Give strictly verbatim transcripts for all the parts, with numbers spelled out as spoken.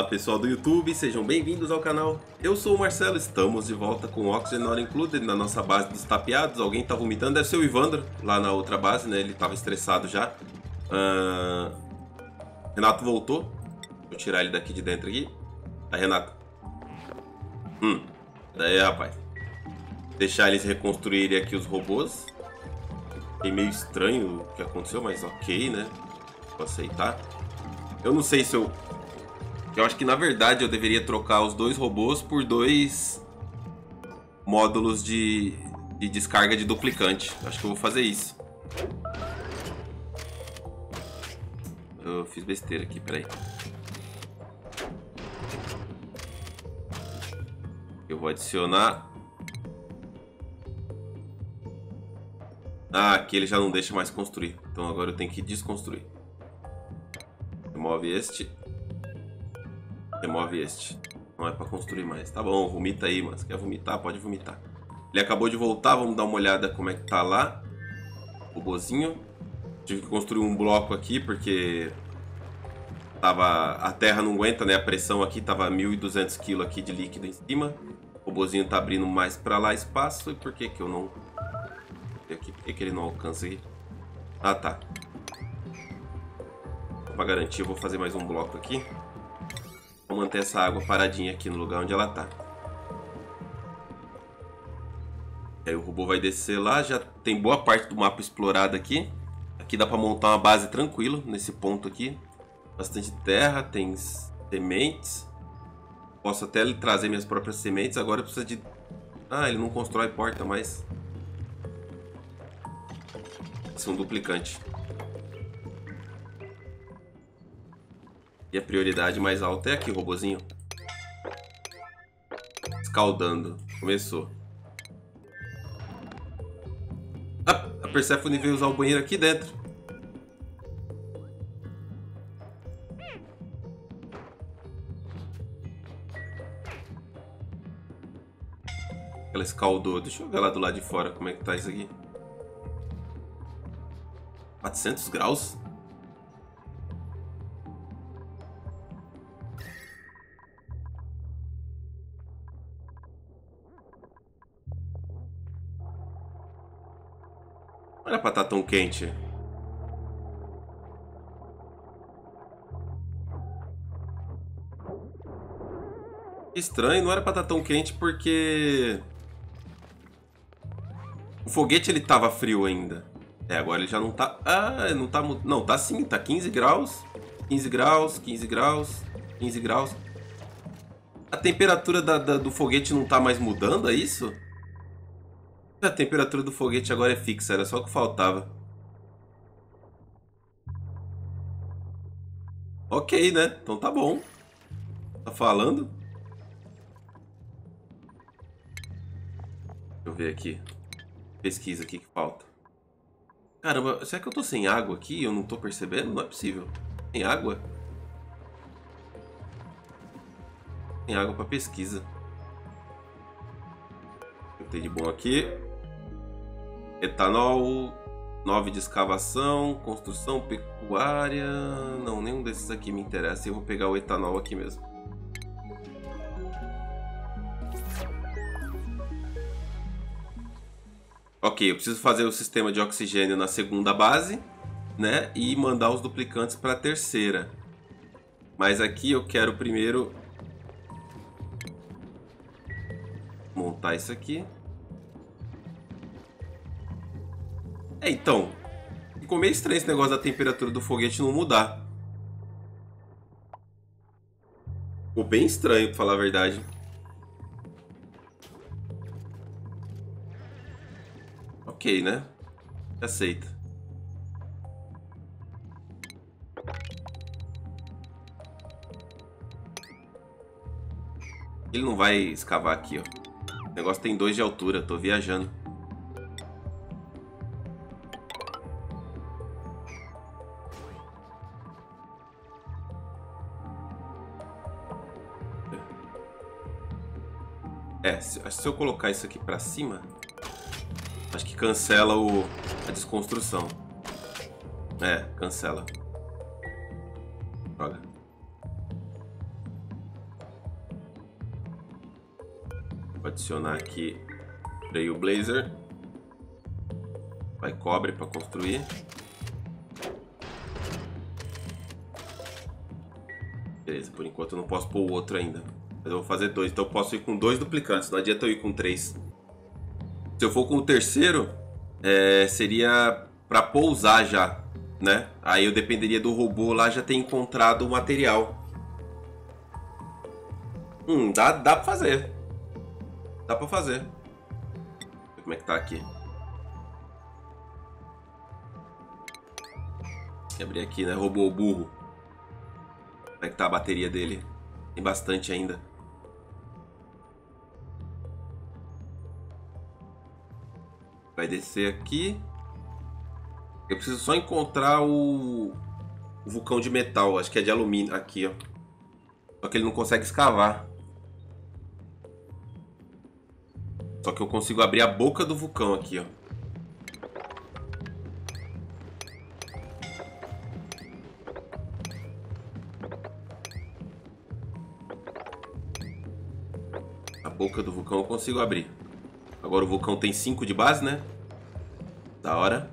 pessoal do YouTube, sejam bem-vindos ao canal. Eu sou o Marcelo, estamos de volta com o Oxygen Not Included na nossa base dos tapeados. Alguém tá vomitando, deve ser o Ivandro lá na outra base, né? Ele tava estressado já. uh... Renato voltou. Vou tirar ele daqui de dentro aqui. Aí, Renato. Hum, daí, rapaz. Deixar eles reconstruírem aqui os robôs. Fiquei meio estranho o que aconteceu, mas ok, né? Vou aceitar. Eu não sei se eu... Eu acho que na verdade eu deveria trocar os dois robôs por dois módulos de, de descarga de duplicante. Acho que eu vou fazer isso. Eu fiz besteira aqui, peraí. Eu vou adicionar... Ah, aqui ele já não deixa mais construir. Então agora eu tenho que desconstruir. Remove este. Remove este. Não é pra construir mais. Tá bom, vomita aí, mas quer vomitar? Pode vomitar. Ele acabou de voltar, vamos dar uma olhada como é que tá lá. O robozinho. Tive que construir um bloco aqui porque tava... a terra não aguenta, né? A pressão aqui tava mil e duzentos quilos aqui de líquido em cima. O robozinho tá abrindo mais pra lá espaço. E por que que eu não... Aqui, por que que ele não alcança aqui? Ah, tá. Pra garantir, eu vou fazer mais um bloco aqui. Vou manter essa água paradinha aqui no lugar onde ela tá. Aí o robô vai descer lá. Já tem boa parte do mapa explorada aqui. Aqui dá pra montar uma base tranquilo, nesse ponto aqui. Bastante terra, tem sementes. Posso até trazer minhas próprias sementes. Agora precisa de... Ah, ele não constrói porta mais. Esse é um duplicante. E a prioridade mais alta é aqui, robozinho. Escaldando. Começou. Ah, a Persephone veio usar o banheiro aqui dentro. Ela escaldou. Deixa eu ver lá do lado de fora como é que tá isso aqui. quatrocentos graus? Não era pra estar tão quente. Estranho, não era pra estar tão quente porque... o foguete ele tava frio ainda. É, agora ele já não tá... Ah, não tá... Não, tá sim, tá quinze graus. quinze graus, quinze graus, quinze graus. A temperatura da, da, do foguete não tá mais mudando, é isso? A temperatura do foguete agora é fixa, era só o que faltava. Ok, né? Então tá bom. Tá falando? Deixa eu ver aqui. Pesquisa aqui que falta. Caramba, será que eu tô sem água aqui e eu não tô percebendo? Não é possível. Tem água? Tem água pra pesquisa. Eu tenho de bom aqui. Etanol, nove de escavação, construção, pecuária... Não, nenhum desses aqui me interessa. Eu vou pegar o etanol aqui mesmo. Ok, eu preciso fazer o sistema de oxigênio na segunda base, né? E mandar os duplicantes para a terceira. Mas aqui eu quero primeiro montar isso aqui. É, então, ficou meio estranho esse negócio da temperatura do foguete não mudar. Ficou bem estranho, pra falar a verdade. Ok, né? Aceita. Ele não vai escavar aqui, ó. O negócio tem dois de altura, tô viajando. É, se, se eu colocar isso aqui pra cima, acho que cancela o, a desconstrução. É, cancela. Droga. adicionar aqui freio Blazer. Vai cobre para construir. Beleza, por enquanto eu não posso pôr o outro ainda. Mas eu vou fazer dois, então eu posso ir com dois duplicantes. Não adianta eu ir com três. Se eu for com o terceiro, é, seria para pousar já, né? Aí eu dependeria do robô lá já ter encontrado o material. Hum, dá, dá pra fazer. Dá pra fazer. Ver como é que tá aqui. Vou abrir aqui, né? Robô burro. Como é que tá a bateria dele? Tem bastante ainda. Vai descer aqui. Eu preciso só encontrar o, o vulcão de metal. Acho que é de alumínio. Aqui, ó. Só que ele não consegue escavar. Só que eu consigo abrir a boca do vulcão aqui, ó. A boca do vulcão eu consigo abrir. Agora o vulcão tem cinco de base, né? Da hora.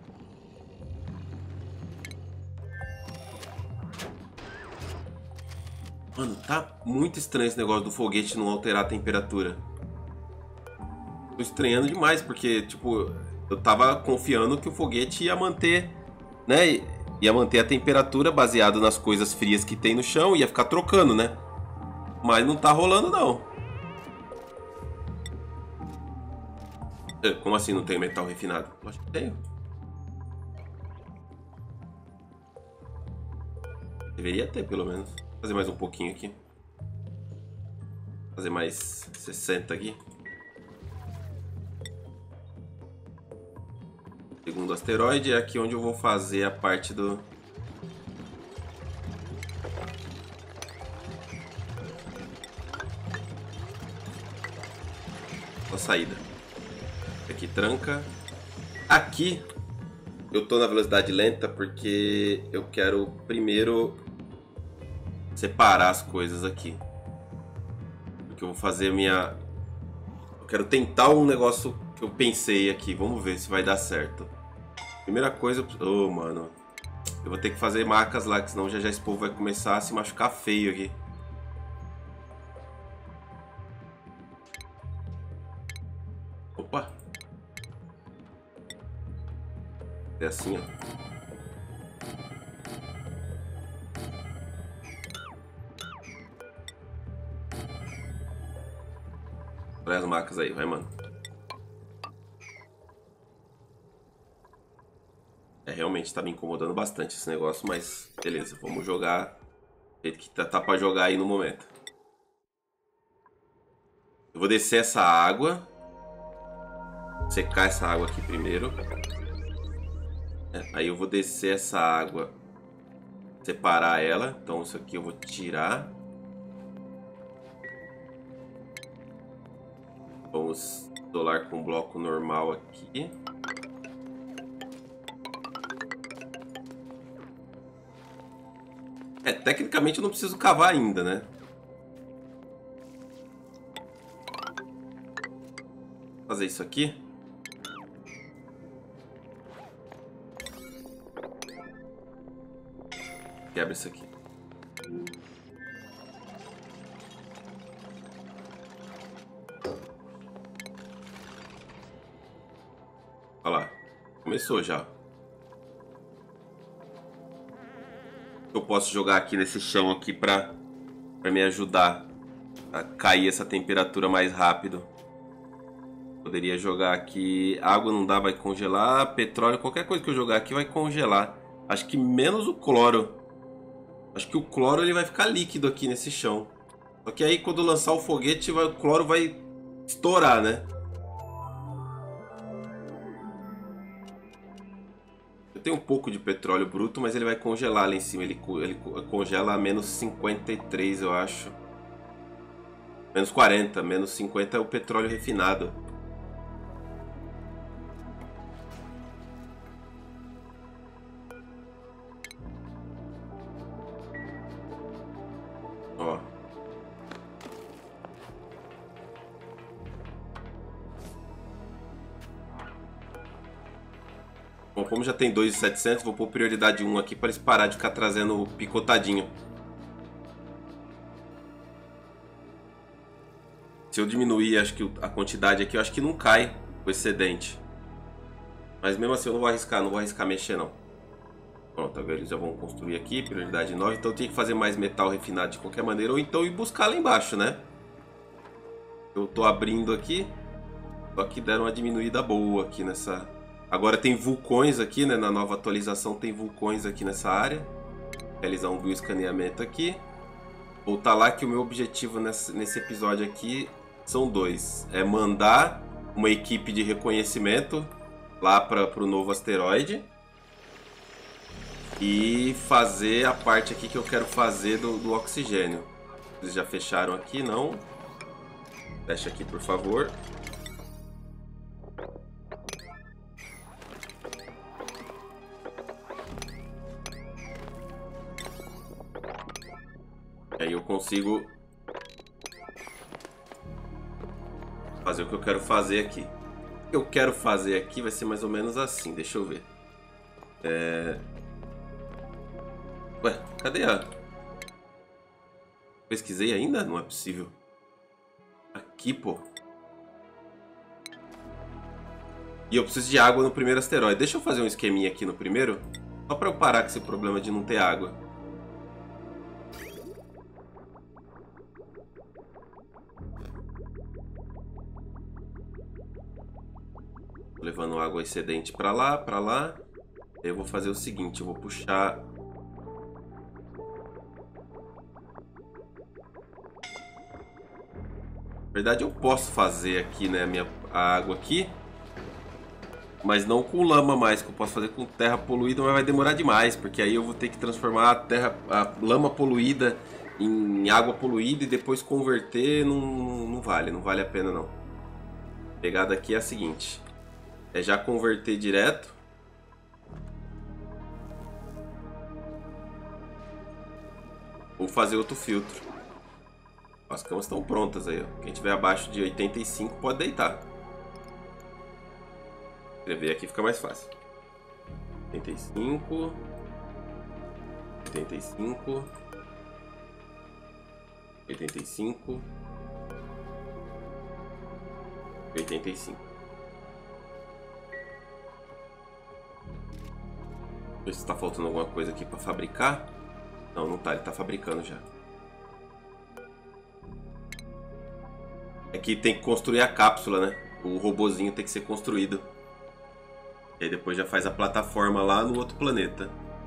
Mano, tá muito estranho esse negócio do foguete não alterar a temperatura. Tô estranhando demais, porque, tipo, eu tava confiando que o foguete ia manter, né? Ia manter a temperatura baseado nas coisas frias que tem no chão, ia ficar trocando, né? Mas não tá rolando, não. Como assim não tem metal refinado? Acho que tenho. Deveria ter, pelo menos. Vou fazer mais um pouquinho aqui. Fazer mais sessenta aqui. Segundo asteroide é aqui onde eu vou fazer a parte do... a saída. Aqui tranca. Aqui eu tô na velocidade lenta porque eu quero primeiro separar as coisas aqui. Porque eu vou fazer minha... eu quero tentar um negócio que eu pensei aqui. Vamos ver se vai dar certo. Primeira coisa... oh, mano. Eu vou ter que fazer marcas lá, que senão já já esse povo vai começar a se machucar feio aqui. Opa! É assim, ó. Olha as marcas aí, vai, mano. É, realmente tá me incomodando bastante esse negócio, mas beleza, vamos jogar do jeito que tá, tá pra jogar aí no momento. Eu vou descer essa água. Secar essa água aqui primeiro. É, aí eu vou descer essa água. Separar ela. Então isso aqui eu vou tirar. Vamos isolar com um bloco normal aqui. É, tecnicamente eu não preciso cavar ainda, né? Vou fazer isso aqui. Quebra isso aqui. Olha lá. Começou já. Eu posso jogar aqui nesse chão aqui pra, pra me ajudar a cair essa temperatura mais rápido. Poderia jogar aqui... água não dá, vai congelar. Petróleo, qualquer coisa que eu jogar aqui vai congelar. Acho que menos o cloro. Acho que o cloro ele vai ficar líquido aqui nesse chão. Só que aí quando lançar o foguete, vai, o cloro vai estourar, né? Eu tenho um pouco de petróleo bruto, mas ele vai congelar lá em cima. Ele, ele congela a menos cinquenta e três, eu acho. Menos quarenta. Menos cinquenta é o petróleo refinado. Ó. Bom, como já tem dois mil e setecentos, vou pôr prioridade um aqui para eles parar de ficar trazendo picotadinho. Se eu diminuir, acho que a quantidade aqui, eu acho que não cai o excedente. Mas mesmo assim eu não vou arriscar, não vou arriscar mexer não. Pronto, agora eles já vão construir aqui, prioridade nove. Então eu tenho que fazer mais metal refinado de qualquer maneira, ou então ir buscar lá embaixo, né? Eu tô abrindo aqui, só que deram uma diminuída boa aqui nessa... Agora tem vulcões aqui, né? Na nova atualização tem vulcões aqui nessa área. Realizar um bioescaneamento aqui. Voltar lá que o meu objetivo nesse, nesse episódio aqui são dois. É mandar uma equipe de reconhecimento lá para o novo asteroide. E fazer a parte aqui que eu quero fazer do, do oxigênio. Vocês já fecharam aqui? Não? Fecha aqui, por favor. Aí eu consigo fazer o que eu quero fazer aqui. O que eu quero fazer aqui vai ser mais ou menos assim. Deixa eu ver. É... Ué, cadê a... Pesquisei ainda? Não é possível. Aqui, pô. E eu preciso de água no primeiro asteroide. Deixa eu fazer um esqueminha aqui no primeiro. Só pra eu parar com esse problema de não ter água. Tô levando água excedente pra lá, pra lá. Eu vou fazer o seguinte, eu vou puxar... Na verdade eu posso fazer aqui, né, a minha a água aqui. Mas não com lama mais, que eu posso fazer com terra poluída, mas vai demorar demais. Porque aí eu vou ter que transformar a, terra, a lama poluída em água poluída e depois converter. Não, não vale, não vale a pena não. A pegada aqui é a seguinte. É já converter direto. Ou fazer outro filtro. As camas estão prontas aí, ó. Quem tiver abaixo de oitenta e cinco pode deitar. Escrever aqui fica mais fácil. oitenta e cinco. oitenta e cinco. oitenta e cinco. oitenta e cinco. Ver se tá faltando alguma coisa aqui para fabricar. Não, não tá, ele tá fabricando já. É que tem que construir a cápsula, né? O robozinho tem que ser construído. E aí depois já faz a plataforma lá no outro planeta.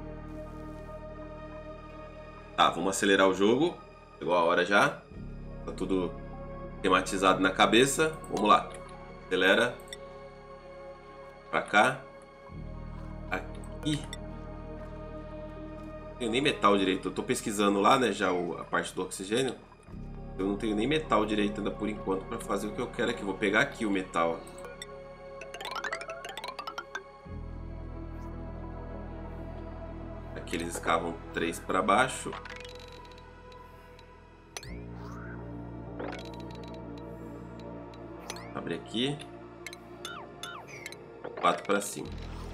Tá, vamos acelerar o jogo. Chegou a hora já. Tá tudo tematizado na cabeça. Vamos lá. Acelera. Pra cá. Aqui. Não tenho nem metal direito. Eu tô pesquisando lá, né, já o, a parte do oxigênio. Eu não tenho nem metal direito ainda por enquanto pra fazer o que eu quero aqui. Vou pegar aqui o metal. Aqui eles escavam três pra baixo. Abre aqui. Quatro pra cima.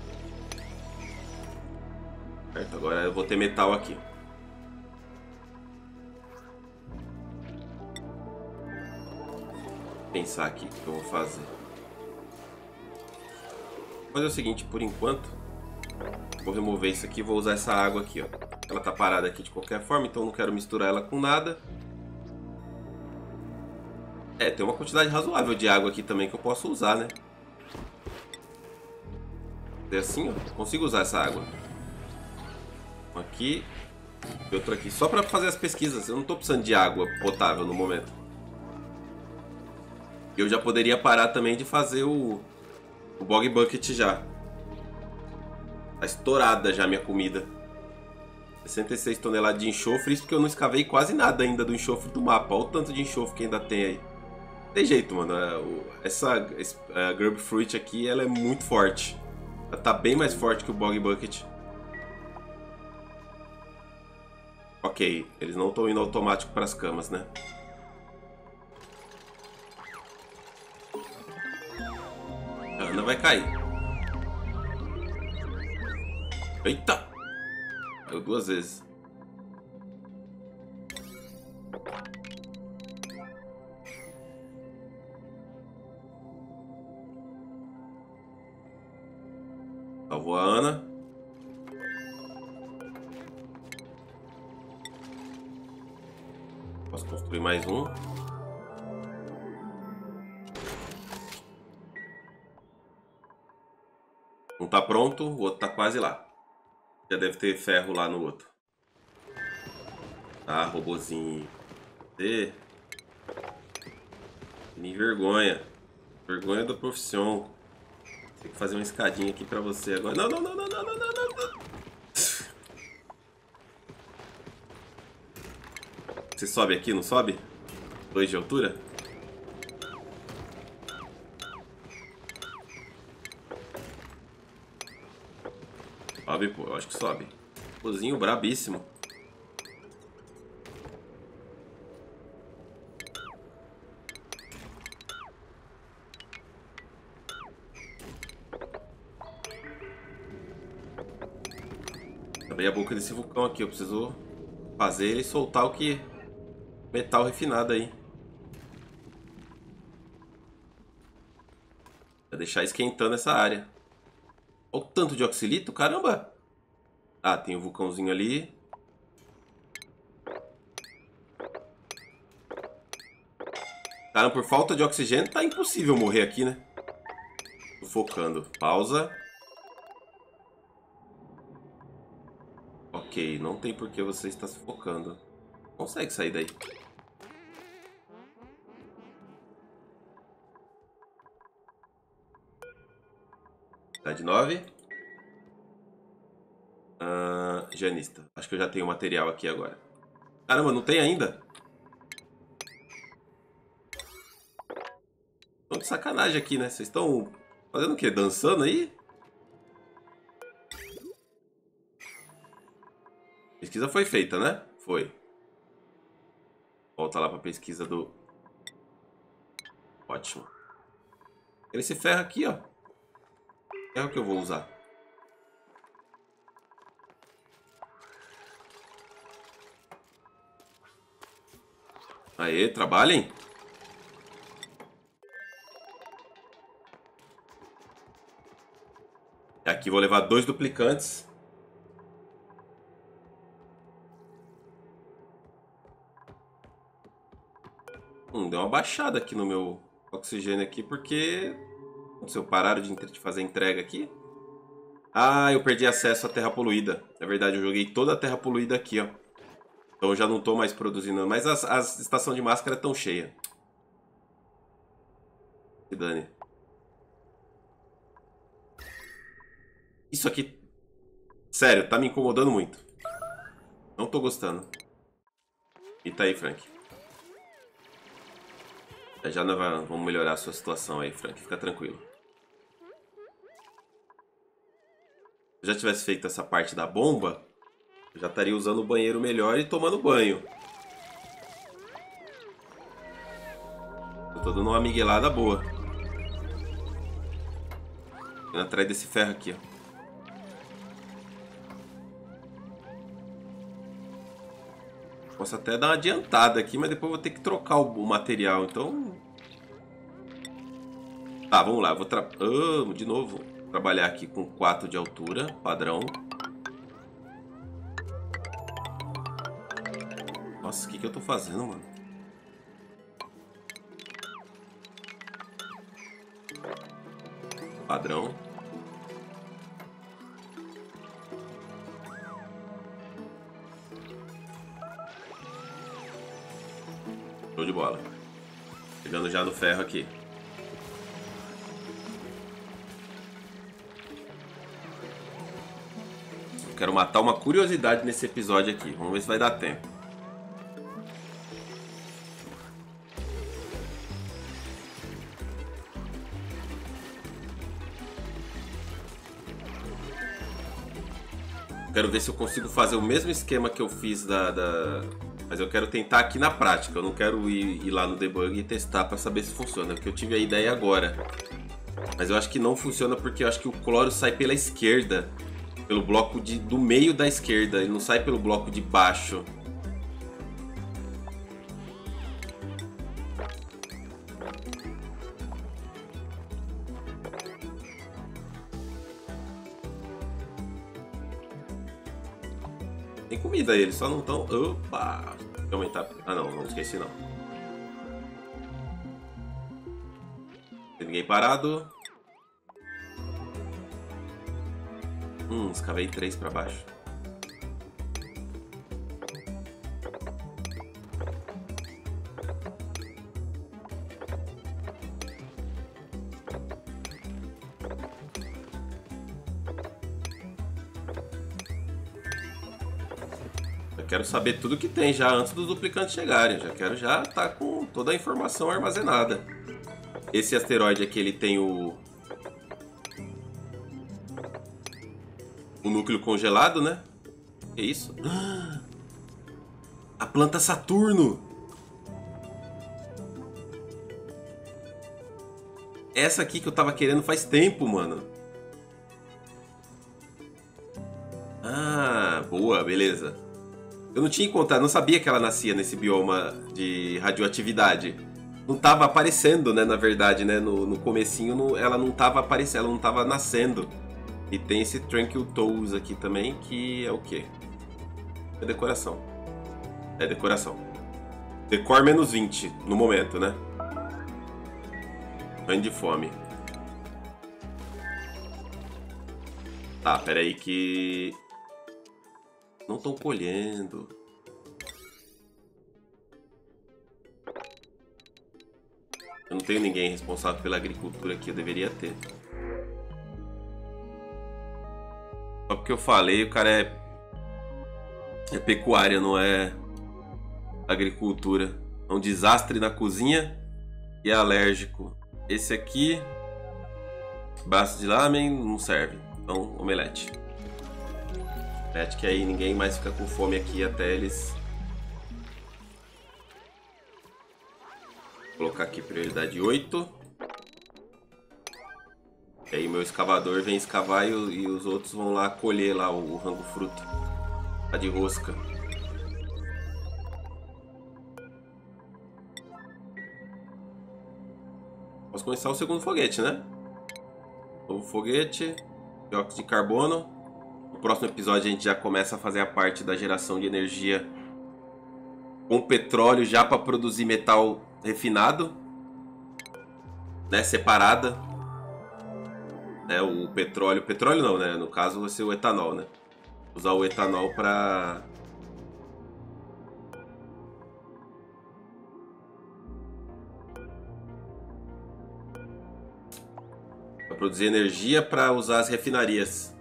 Certo, agora eu vou ter metal aqui. Vou pensar aqui o que eu vou fazer. Vou fazer o seguinte, por enquanto. Vou remover isso aqui e vou usar essa água aqui, ó. Ela tá parada aqui de qualquer forma, então eu não quero misturar ela com nada. É, tem uma quantidade razoável de água aqui também que eu posso usar, né? É assim, ó. Consigo usar essa água. Aqui e outro aqui, só para fazer as pesquisas. Eu não estou precisando de água potável no momento. Eu já poderia parar também de fazer o, o Bog Bucket já. Tá estourada já a minha comida. sessenta e seis toneladas de enxofre, isso porque eu não escavei quase nada ainda do enxofre do mapa. Olha o tanto de enxofre que ainda tem aí. Tem jeito, mano. Essa, essa Grub Fruit aqui, ela é muito forte. Ela tá bem mais forte que o Bog Bucket. Ok, eles não estão indo automático para as camas, né? A Ana vai cair. Eita! Caiu duas vezes. Salvou a Ana. Posso construir mais um. Um tá pronto, o outro tá quase lá. Já deve ter ferro lá no outro. Tá, robozinho. Você... Me vergonha. Vergonha da profissão. Tem que fazer uma escadinha aqui pra você agora. Não, não, não, não, não, não, não, não. Você sobe aqui, não sobe? Dois de altura? Sobe, pô. Eu acho que sobe. Cozinho brabíssimo. Abri a boca desse vulcão aqui. Eu preciso fazer ele soltar o que... Metal refinado aí. Vai deixar esquentando essa área. Olha o tanto de oxilito, caramba! Ah, tem um vulcãozinho ali. Cara, por falta de oxigênio tá impossível morrer aqui, né? Tô focando. Pausa. Ok, não tem por que você estar se focando. Consegue sair daí. Cidade nove. Ah, Janista. Acho que eu já tenho material aqui agora. Caramba, não tem ainda? Estão de sacanagem aqui, né? Vocês estão fazendo o quê? Dançando aí? Pesquisa foi feita, né? Foi. Volta lá pra pesquisa do... Ótimo. Esse ferro aqui, ó. Ferro que eu vou usar. Aê, trabalhem. Aqui vou levar dois duplicantes. Hum, deu uma baixada aqui no meu oxigênio aqui, porque... Se eu parar de fazer entrega aqui... Ah, eu perdi acesso à terra poluída. É verdade, eu joguei toda a terra poluída aqui, ó. Então eu já não tô mais produzindo. Mas as, as estações de máscara estão cheias. Que dane. Isso aqui... Sério, tá me incomodando muito. Não tô gostando. E tá aí, Frank. Já não vai, vamos melhorar a sua situação aí, Frank. Fica tranquilo. Se eu já tivesse feito essa parte da bomba, eu já estaria usando o banheiro melhor e tomando banho. Eu tô dando uma miguelada boa. Indo atrás desse ferro aqui, ó. Posso até dar uma adiantada aqui, mas depois vou ter que trocar o material, então... Tá, vamos lá. Eu vou tra... oh, de novo. Trabalhar aqui com quatro de altura, padrão. Nossa, o que, que eu tô fazendo, mano? Padrão. Show de bola. Chegando já no ferro aqui. Eu quero matar uma curiosidade nesse episódio aqui. Vamos ver se vai dar tempo. Quero ver se eu consigo fazer o mesmo esquema que eu fiz da... da... Mas eu quero tentar aqui na prática. Eu não quero ir, ir lá no debug e testar para saber se funciona. Porque eu tive a ideia agora. Mas eu acho que não funciona porque eu acho que o cloro sai pela esquerda. Pelo bloco de, do meio da esquerda, ele não sai pelo bloco de baixo. Tem comida aí, eles só não estão... Opa! Deixa eu aumentar... Ah não, não esqueci não. Tem ninguém parado. Hum, escavei três pra baixo. Eu quero saber tudo que tem já antes dos duplicantes chegarem. Já quero já estar com toda a informação armazenada. Esse asteroide aqui, ele tem o... o núcleo congelado, né? Que isso? A planta Saturno! Essa aqui que eu tava querendo faz tempo, mano. Ah, boa, beleza. Eu não tinha encontrado, não sabia que ela nascia nesse bioma de radioatividade. Não tava aparecendo, né, na verdade, né? No, no comecinho não, ela não tava aparecendo, ela não tava nascendo. E tem esse Tranquil Toes aqui também, que é o quê? É decoração. É decoração. Decor menos vinte no momento, né? Banho de fome. Tá, pera aí que... não estão colhendo. Eu não tenho ninguém responsável pela agricultura aqui, eu deveria ter. Só porque eu falei, o cara é, é pecuária, não é agricultura. É um desastre na cozinha e é alérgico. Esse aqui, braço de lamen, não serve. Então, omelete. Omelete que aí ninguém mais fica com fome aqui até eles... Vou colocar aqui prioridade oito. E aí meu escavador vem escavar e, e os outros vão lá colher lá o, o rango fruto. Tá de rosca. Posso começar o segundo foguete, né? Novo foguete. Dióxido de carbono. No próximo episódio a gente já começa a fazer a parte da geração de energia com petróleo já para produzir metal refinado, né? Separada. Né, o petróleo, petróleo não, né? No caso vai ser o etanol, né? Usar o etanol para para produzir energia para usar as refinarias.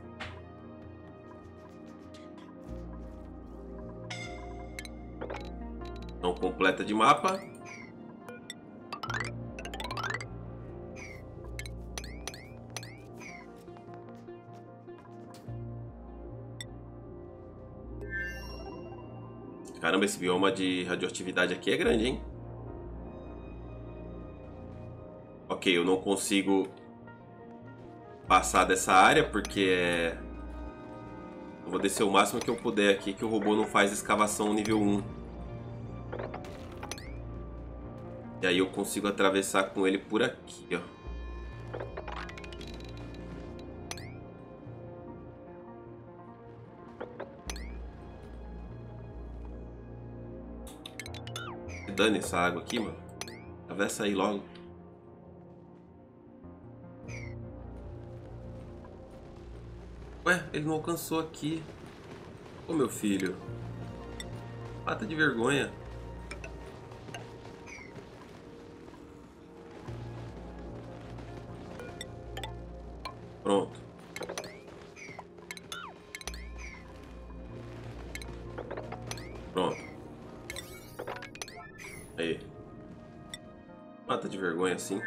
Então completa de mapa. Caramba, esse bioma de radioatividade aqui é grande, hein? Ok, eu não consigo passar dessa área porque é... eu vou descer o máximo que eu puder aqui, que o robô não faz escavação nível um. E aí eu consigo atravessar com ele por aqui, ó. Dane essa água aqui, mano. Atravessa aí logo. Ué, ele não alcançou aqui. Ô, meu filho. Mata de vergonha. Pronto. Pronto. Aí. Mata de vergonha assim.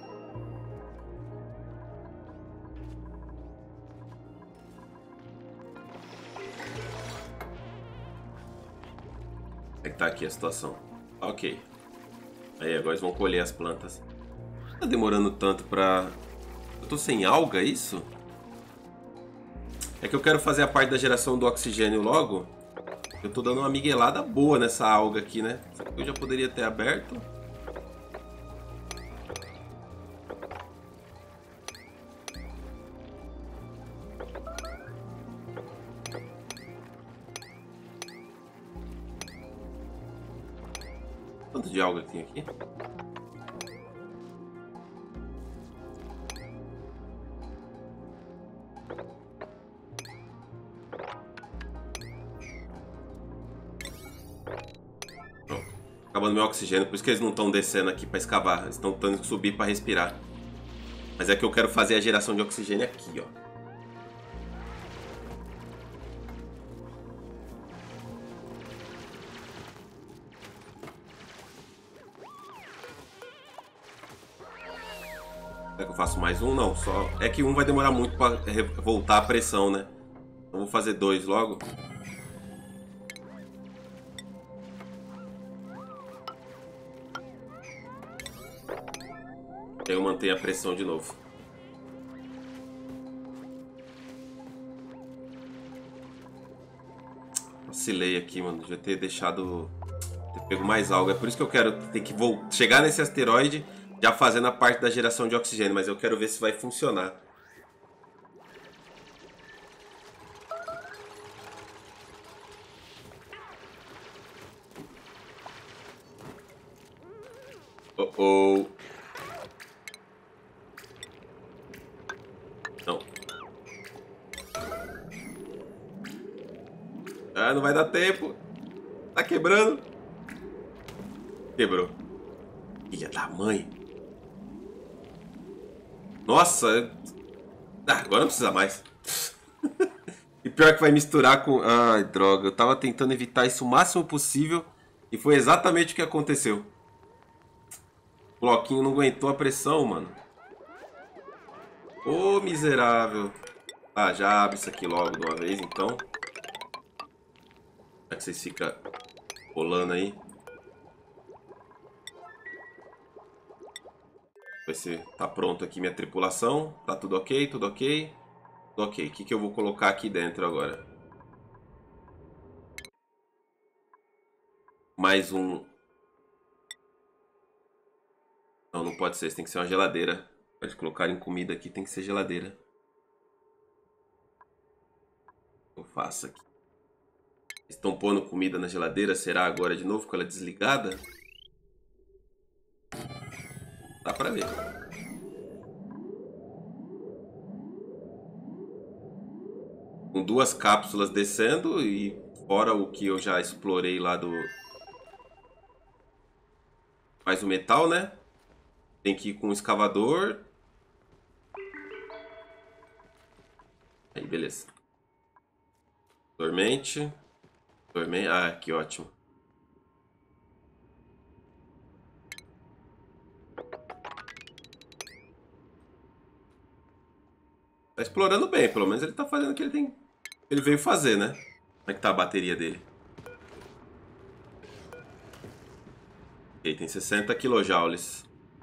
Como é que tá aqui a situação? Ok. Aí, agora eles vão colher as plantas. Tá demorando tanto pra... Eu tô sem alga, é isso? É que eu quero fazer a parte da geração do oxigênio logo. Eu tô dando uma miguelada boa nessa alga aqui, né? Eu já poderia ter aberto. Quanto de alga tem aqui? Acabando meu oxigênio, por isso que eles não estão descendo aqui para escavar, eles estão tendo que subir para respirar. Mas é que eu quero fazer a geração de oxigênio aqui, ó. Será que eu faço mais um? Não, só... É que um vai demorar muito para voltar a pressão, né? Então vou fazer dois logo. Aí eu mantenho a pressão de novo. Vacilei aqui, mano. Devia ter deixado... ter pego mais algo. É por isso que eu quero ter que voltar, chegar nesse asteroide já fazendo a parte da geração de oxigênio. Mas eu quero ver se vai funcionar. Oh, oh. Não. Ah, não vai dar tempo. Tá quebrando. Quebrou. Filha da mãe. Nossa. Ah, agora não precisa mais. E pior que vai misturar com... Ai, droga. Eu tava tentando evitar isso o máximo possível. E foi exatamente o que aconteceu. O bloquinho não aguentou a pressão, mano. Ô, miserável. Ah, já abre isso aqui logo de uma vez, então. Já que vocês ficam rolando aí. Ver se tá pronto aqui minha tripulação. Tá tudo ok, tudo ok. Tudo ok. O que, que eu vou colocar aqui dentro agora? Mais um... Não, não pode ser. Tem que ser uma geladeira. Para colocarem comida aqui tem que ser geladeira. Eu faço aqui. Estão pondo comida na geladeira? Será agora de novo com ela desligada? Dá pra ver. Com duas cápsulas descendo e fora o que eu já explorei lá do... Faz o metal, né? Tem que ir com o escavador. Aí, beleza. Dormente. Dormente. Ah, que ótimo. Tá explorando bem, pelo menos ele tá fazendo o que ele tem. Ele veio fazer, né? Como é que tá a bateria dele? Ok, tem sessenta quilojoules.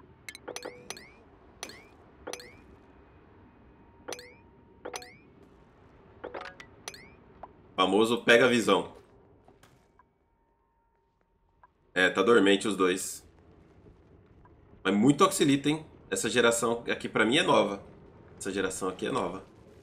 Famoso pega a visão. É, tá dormente os dois. Mas muito oxilita, hein? Essa geração aqui pra mim é nova. Essa geração aqui é nova.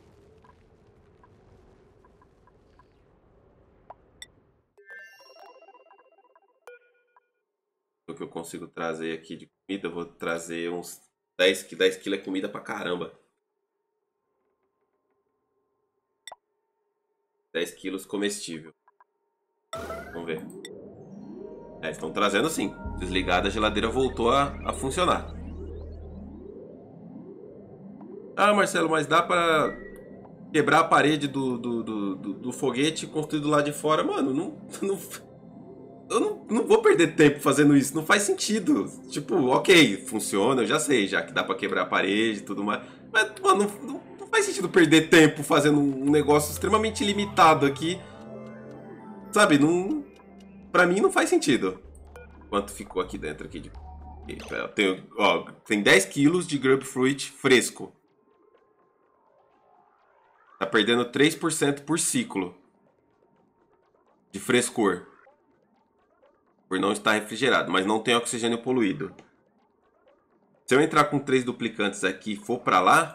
O que eu consigo trazer aqui de comida, eu vou trazer uns dez quilos. dez quilos é comida pra caramba. dez quilos comestível. Vamos ver. É, estão trazendo sim. Desligada, a geladeira voltou a, a funcionar. Ah, Marcelo, mas dá pra quebrar a parede do, do, do, do, do foguete construído lá de fora? Mano, não, não, eu não, não vou perder tempo fazendo isso. Não faz sentido. Tipo, ok, funciona, eu já sei, já que dá pra quebrar a parede e tudo mais. Mas, mano, não, não faz sentido perder tempo fazendo um negócio extremamente limitado aqui. Sabe, não... Pra mim não faz sentido. Quanto ficou aqui dentro aqui de... Tem, ó, tem dez quilos de grapefruit fresco. perdendo três por cento por ciclo de frescor. Por não estar refrigerado, mas não tem oxigênio poluído. Se eu entrar com três duplicantes aqui e for para lá,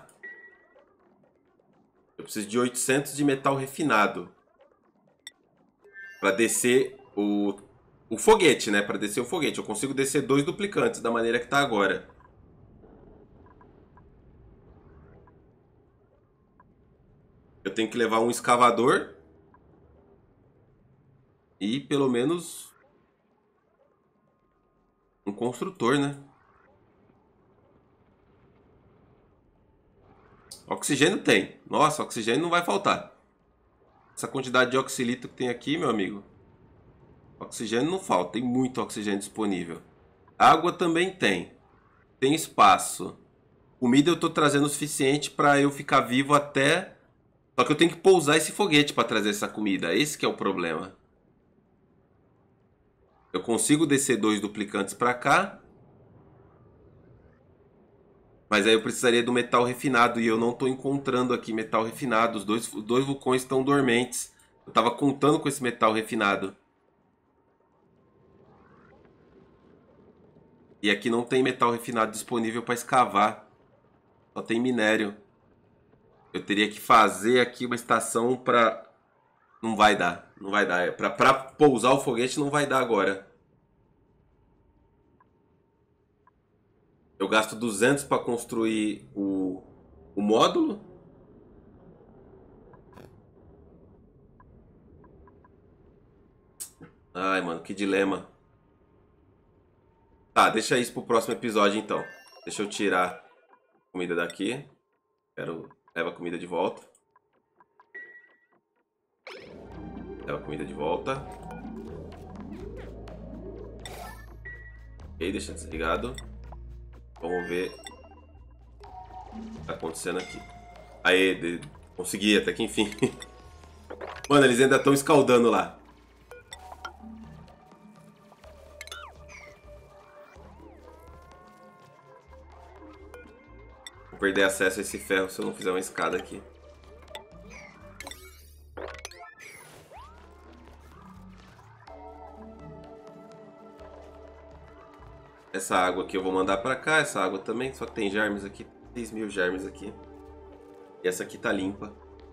eu preciso de oitocentos de metal refinado para descer o, o foguete, né? Para descer o foguete. Eu consigo descer dois duplicantes da maneira que está agora. Eu tenho que levar um escavador e pelo menos um construtor, né? Oxigênio tem. Nossa, oxigênio não vai faltar. Essa quantidade de oxilito que tem aqui, meu amigo. Oxigênio não falta. Tem muito oxigênio disponível. Água também tem. Tem espaço. Comida eu tô trazendo o suficiente para eu ficar vivo até... Só que eu tenho que pousar esse foguete para trazer essa comida. Esse que é o problema. Eu consigo descer dois duplicantes para cá. Mas aí eu precisaria do metal refinado. E eu não estou encontrando aqui metal refinado. Os dois, os dois vulcões estão dormentes. Eu estava contando com esse metal refinado. E aqui não tem metal refinado disponível para escavar. Só tem minério. Eu teria que fazer aqui uma estação para... Não vai dar. Não vai dar. Para pousar o foguete não vai dar agora. Eu gasto duzentos para construir o, o módulo. Ai, mano, que dilema. Tá, deixa isso pro próximo episódio, então. Deixa eu tirar a comida daqui. Quero... Leva a comida de volta. Leva a comida de volta. Ok, deixa desligado. Vamos ver o que tá acontecendo aqui. Aê, de... consegui até que enfim. Mano, eles ainda estão escaldando lá. Vou perder acesso a esse ferro se eu não fizer uma escada aqui. Essa água aqui eu vou mandar pra cá, essa água também, só que tem germes aqui, seis mil germes aqui. E essa aqui tá limpa.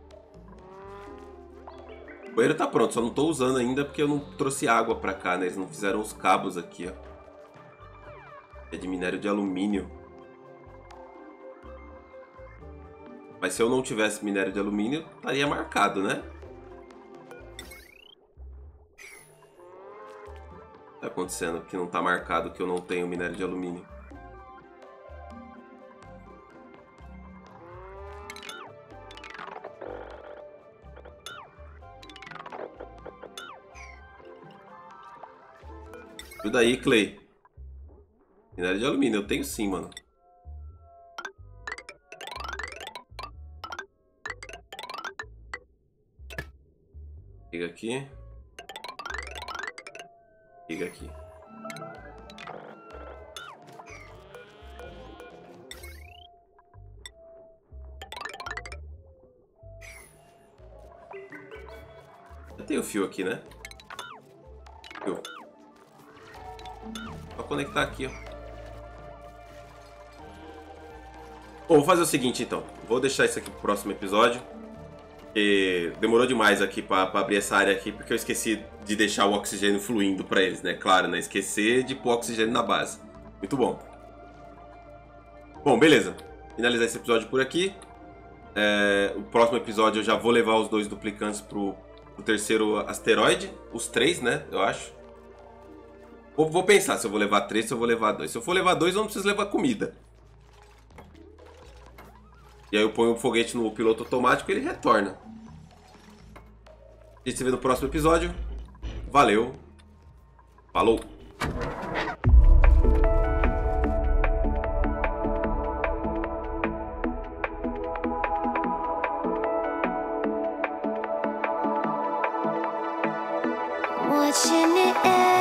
O banheiro tá pronto, só não tô usando ainda porque eu não trouxe água pra cá, né? Eles não fizeram os cabos aqui, ó. É de minério de alumínio. Mas se eu não tivesse minério de alumínio, estaria marcado, né? O que tá acontecendo que não tá marcado que eu não tenho minério de alumínio? Ajuda aí, Clay. Minério de alumínio, eu tenho sim, mano. Liga aqui. Liga aqui. Já tem o fio aqui, né? Fio. Vou conectar aqui, ó. Bom, vou fazer o seguinte, então. Vou deixar isso aqui pro próximo episódio. E demorou demais aqui pra, pra abrir essa área aqui, porque eu esqueci de deixar o oxigênio fluindo pra eles, né? Claro, né? Esquecer de pôr oxigênio na base. Muito bom. Bom, beleza. Finalizar esse episódio por aqui. É, o próximo episódio eu já vou levar os dois duplicantes pro, pro terceiro asteroide. Os três, né? Eu acho. Vou, vou pensar se eu vou levar três ou se eu vou levar dois. Se eu for levar dois, eu não preciso levar comida. E aí eu ponho o foguete no piloto automático e ele retorna. A gente se vê no próximo episódio. Valeu. Falou. Watching it